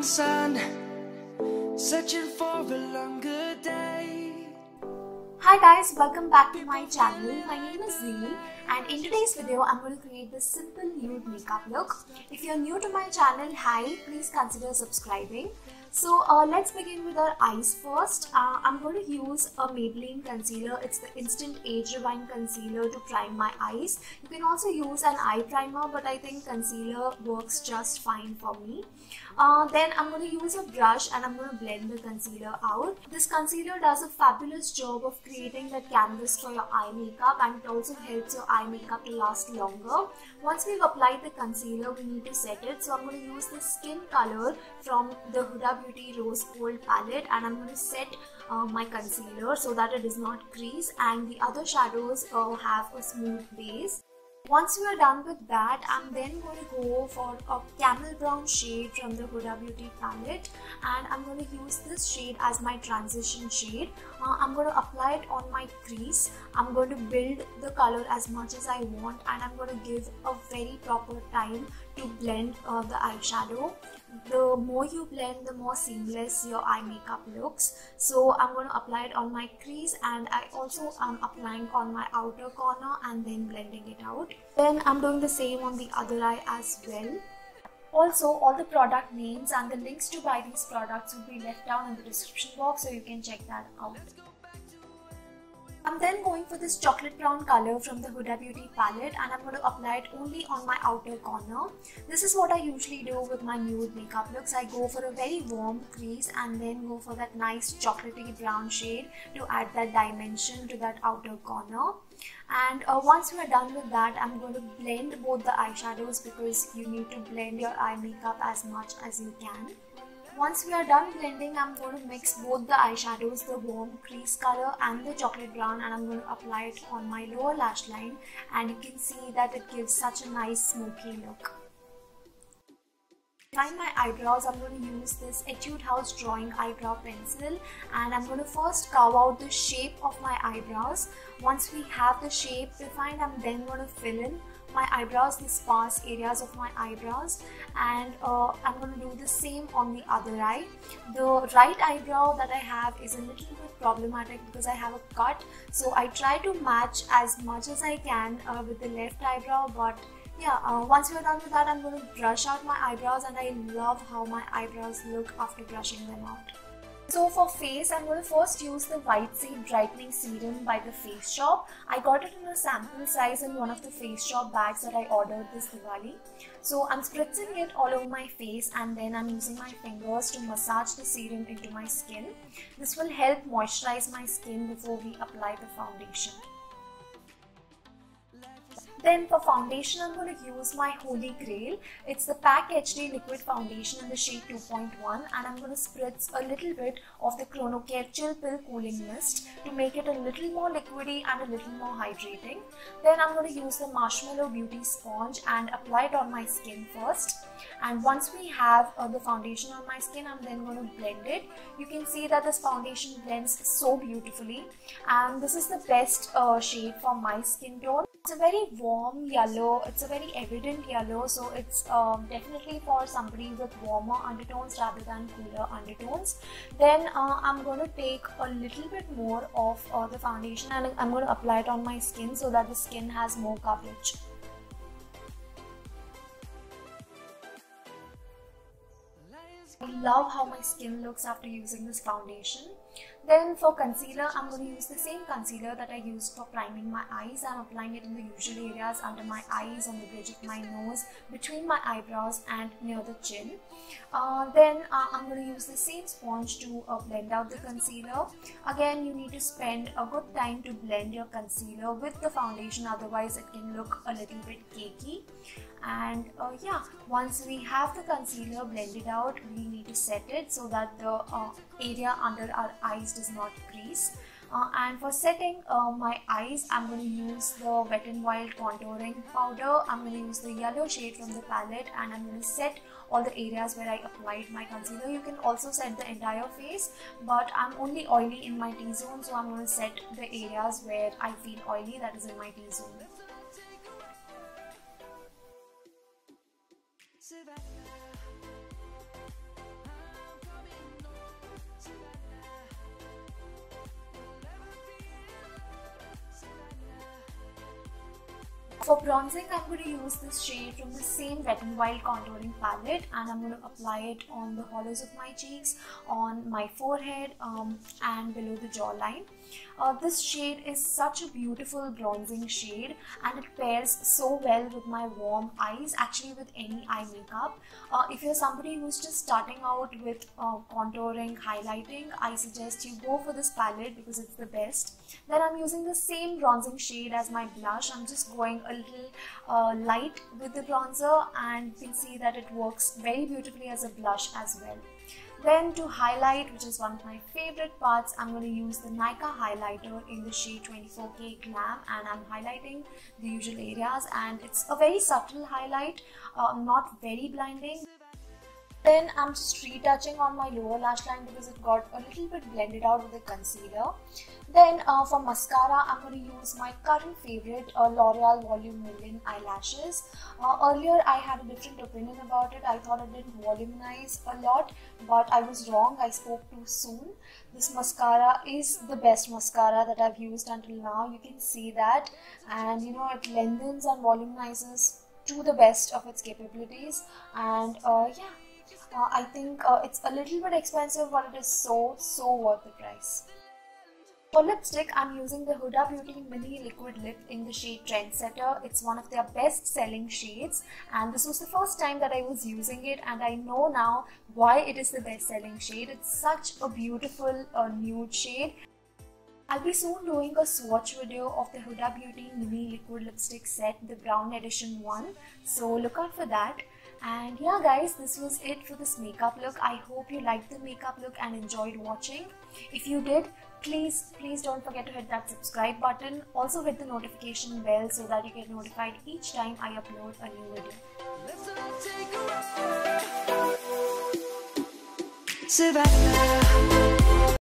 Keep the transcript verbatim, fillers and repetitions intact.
sun, searching for a longer day. Hi guys, welcome back to my channel. My name is Zeal, and in today's video I'm going to create this simple nude makeup look. If you're new to my channel, hi, please consider subscribing. So uh, let's begin with our eyes first. Uh, I'm going to use a Maybelline concealer. It's the Instant Age Rewind concealer to prime my eyes. You can also use an eye primer, but I think concealer works just fine for me. Uh, then I'm going to use a brush and I'm going to blend the concealer out. This concealer does a fabulous job of creating that canvas for your eye makeup, and it also helps your eye makeup to last longer. Once we've applied the concealer, we need to set it. So I'm going to use the skin color from the Huda Beauty Rose Gold palette, and I'm going to set uh, my concealer so that it does not crease and the other shadows uh, have a smooth base. Once we are done with that, I'm then going to go for a camel brown shade from the Huda Beauty palette, and I'm going to use this shade as my transition shade. Uh, I'm going to apply it on my crease. I'm going to build the color as much as I want, and I'm going to give a very proper time to blend uh, the eyeshadow. The more you blend, the more seamless your eye makeup looks. So I'm going to apply it on my crease, and I also am applying on my outer corner and then blending it out. Then I'm doing the same on the other eye as well. Also, all the product names and the links to buy these products will be left down in the description box, so you can check that out. I'm then going for this chocolate brown color from the Huda Beauty palette, and I'm going to apply it only on my outer corner. This is what I usually do with my nude makeup looks. I go for a very warm crease and then go for that nice chocolatey brown shade to add that dimension to that outer corner. And uh, once we are done with that, I'm going to blend both the eyeshadows, because you need to blend your eye makeup as much as you can. Once we are done blending, I'm going to mix both the eyeshadows, the warm crease color and the chocolate brown, and I'm going to apply it on my lower lash line, and you can see that it gives such a nice smoky look. To line my eyebrows, I'm going to use this Etude House Drawing Eyebrow Pencil, and I'm going to first carve out the shape of my eyebrows. Once we have the shape defined, I'm then going to fill in my eyebrows, the sparse areas of my eyebrows, and uh, I'm going to do the same on the other eye. The right eyebrow that I have is a little bit problematic because I have a cut, so I try to match as much as I can uh, with the left eyebrow. But yeah, uh, once we're done with that, I'm going to brush out my eyebrows, and I love how my eyebrows look after brushing them out. So for face, I'm going to first use the White Seed Brightening Serum by the Face Shop. I got it in a sample size in one of the Face Shop bags that I ordered this Diwali. So I'm spritzing it all over my face, and then I'm using my fingers to massage the serum into my skin. This will help moisturize my skin before we apply the foundation. Then for foundation, I'm going to use my Holy Grail. It's the Pac H D Liquid Foundation in the shade two point one, and I'm going to spritz a little bit of the Chronocare Chill Pill Cooling Mist to make it a little more liquidy and a little more hydrating. Then I'm going to use the Marshmallow Beauty Sponge and apply it on my skin first. And once we have uh, the foundation on my skin, I'm then going to blend it. You can see that this foundation blends so beautifully, and this is the best uh, shade for my skin tone. It's a very warm yellow, it's a very evident yellow, so it's um, definitely for somebody with warmer undertones rather than cooler undertones. Then uh, I'm going to take a little bit more of uh, the foundation, and I'm going to apply it on my skin so that the skin has more coverage. I love how my skin looks after using this foundation. Then for concealer, I'm going to use the same concealer that I used for priming my eyes. I'm applying it in the usual areas under my eyes, on the bridge of my nose, between my eyebrows and near the chin. Uh, then uh, I'm going to use the same sponge to uh, blend out the concealer. Again, you need to spend a good time to blend your concealer with the foundation, otherwise it can look a little bit cakey. And uh, yeah, once we have the concealer blended out, we need to set it so that the uh, area under our eyes does not crease. Uh, and for setting uh, my eyes, I'm going to use the Wet n Wild contouring powder. I'm going to use the yellow shade from the palette, and I'm going to set all the areas where I applied my concealer. You can also set the entire face, but I'm only oily in my T-zone, so I'm going to set the areas where I feel oily, that is in my T-zone. For bronzing, I'm going to use this shade from the same Wet n Wild contouring palette, and I'm going to apply it on the hollows of my cheeks, on my forehead, um, and below the jawline. Uh, this shade is such a beautiful bronzing shade, and it pairs so well with my warm eyes, actually with any eye makeup. Uh, if you're somebody who's just starting out with uh, contouring, highlighting, I suggest you go for this palette because it's the best. Then I'm using the same bronzing shade as my blush. I'm just going a little uh, light with the bronzer, and you can see that it works very beautifully as a blush as well. Then to highlight, which is one of my favorite parts, I'm going to use the Nykaa highlighter in the shade twenty-four K Glam, and I'm highlighting the usual areas, and it's a very subtle highlight, uh, not very blinding. Then I'm just retouching on my lower lash line because it got a little bit blended out with the concealer. Then uh, for mascara, I'm going to use my current favorite, uh, Loreal Volume Million Eyelashes. Uh, earlier I had a different opinion about it. I thought it didn't voluminize a lot, but I was wrong. I spoke too soon. This mascara is the best mascara that I've used until now. You can see that, and you know, it lengthens and volumizes to the best of its capabilities, and uh, yeah. Uh, I think uh, it's a little bit expensive, but it is so, so worth the price. For lipstick, I'm using the Huda Beauty Mini Liquid Lip in the shade Trendsetter. It's one of their best selling shades, and this was the first time that I was using it, and I know now why it is the best selling shade. It's such a beautiful uh, nude shade. I'll be soon doing a swatch video of the Huda Beauty Mini Liquid Lipstick set, the brown edition one, so look out for that. And yeah guys, this was it for this makeup look. I hope you liked the makeup look and enjoyed watching. If you did, please please don't forget to hit that subscribe button. Also hit the notification bell so that you get notified each time I upload a new video. Savannah.